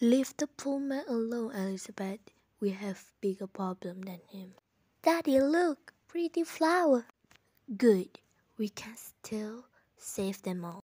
Leave the poor man alone, Elizabeth. We have bigger problem than him. Daddy, look! Pretty flower! Good. We can still save them all.